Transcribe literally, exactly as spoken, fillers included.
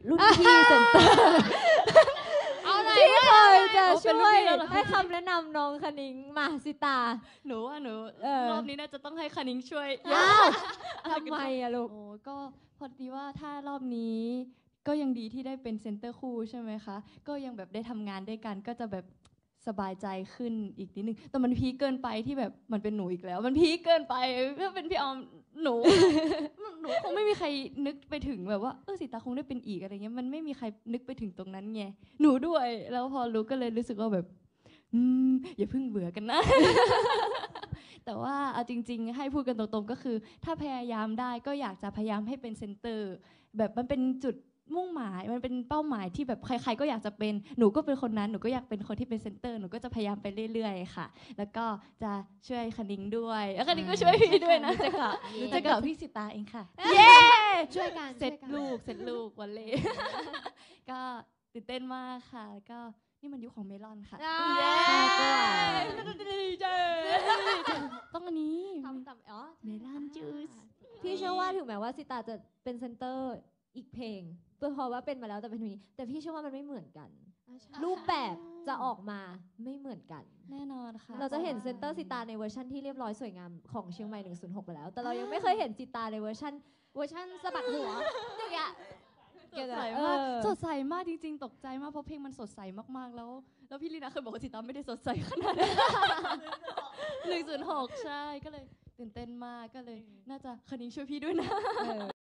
รุ่นพี่เซนเตอร์ที่เคยจะช่วยให้คำแนะนำน้องคณิ้งมาสิตาหนูว่าหนูรอบนี้น่าจะต้องให้คณิ้งช่วยอ้าวทำไมอะลูกโอ้ก็พอดีว่าถ้ารอบนี้ก็ยังดีที่ได้เป็นเซนเตอร์คู่ใช่ไหมคะก็ยังแบบได้ทำงานด้วยกันก็จะแบบสบายใจขึ้นอีกนิดนึงแต่มันพีคเกินไปที่แบบมันเป็นหนูอีกแล้วมันพีคเกินไปถ้าเป็นพี่ออมหนูหนูคงไม่มีใครนึกไปถึงแบบว่าเออสิตาคงได้เป็นอีกอะไรเงี้ยมันไม่มีใครนึกไปถึงตรงนั้นไงหนูด้วยแล้วพอรู้ก็เลยรู้สึกว่าแบบอืมอย่าเพิ่งเบื่อกันนะ แต่ว่าเอาจริงๆให้พูดกันตรงๆก็คือถ้าพยายามได้ก็อยากจะพยายามให้เป็นเซนเตอร์แบบมันเป็นจุดมุ่งหมายมันเป็นเป้าหมายที่แบบใครๆก็อยากจะเป็นหนูก็เป็นคนนั้นหนูก็อยากเป็นคนที่เป็นเซนเตอร์หนูก็จะพยายามไปเรื่อยๆค่ะแล้วก็จะช่วยคณิ้งด้วยแล้วคณิ้งก็ช่วยพี่ด้วยนะจะกับจะกับพี่สิตาเองค่ะเย้ช่วยกันเสร็จลูกเสร็จลูกวันเล่ก็ตื่นเต้นมากค่ะก็นี่มันยุคของเมลอนค่ะเย้ต้องอันนี้ทำทำอ๋อเมลอนจูสพี่เชื่อว่าถึงแม้ว่าสิตาจะเป็นเซนเตอร์อีกเพลงเพราะว่าเป็นมาแล้วแต่เป็นเพลงนี้แต่พี่เชื่อว่ามันไม่เหมือนกันรูปแบบจะออกมาไม่เหมือนกันแน่นอนค่ะเราจะเห็นเซนเตอร์สิตาในเวอร์ชันที่เรียบร้อยสวยงามของเชียงใหม่หนึ่งศูนย์หกไปแล้วแต่เรายังไม่เคยเห็นสิตาในเวอร์ชันเวอร์ชันสะบัดหัวอย่างเงี้ยสดใสมากสดใสมากจริงๆตกใจมากเพราะเพลงมันสดใสมากๆแล้วแล้วพี่ลีนาเคยบอกว่าสิตาไม่ได้สดใสขนาดนั้นหนึ่งศูนย์หกใช่ก็เลยตื่นเต้นมากก็เลยน่าจะคณิ้งช่วยพี่ด้วยนะ